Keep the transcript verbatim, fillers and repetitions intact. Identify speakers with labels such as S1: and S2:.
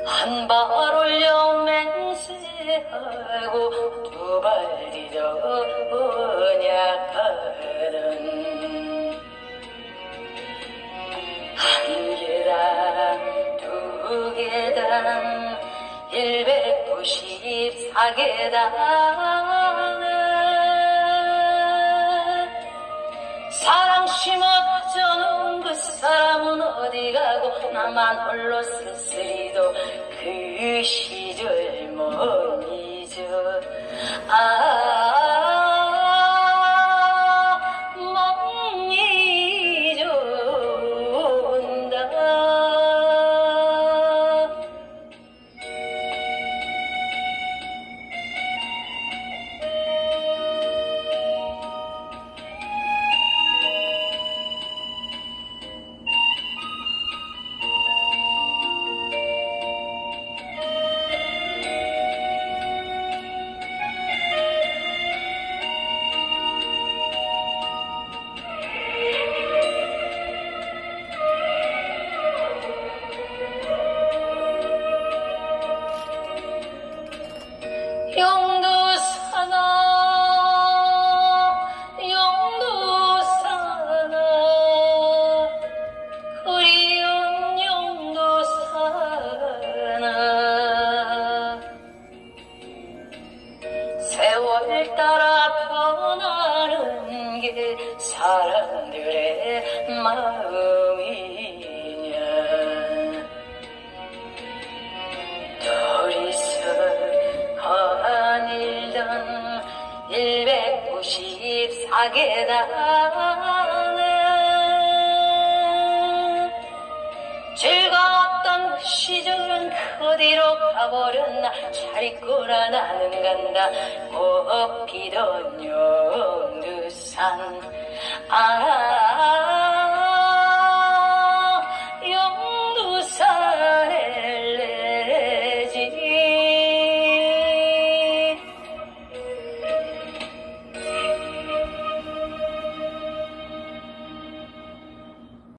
S1: 한 발 올려 맹세하고 두 발 뒤져 언약하는 한 계단 두 계단 일백구십사 계단은 사랑 심어주는 그 사람은 어디 가고 나만 홀로 쓸쓸히도 그 시절 못 잊어. 아 못 잊어온다. 용두사나 용두사나 그리운 용두사나 세월 따라 변하는 게 사람들의 마음이냐. 둘이서 거닐던 일백구십사 계단은 즐거웠던 그 시절은 그디로 가버렸나. 잘 있구나 나는 간다 꽃 피던 용두산. 아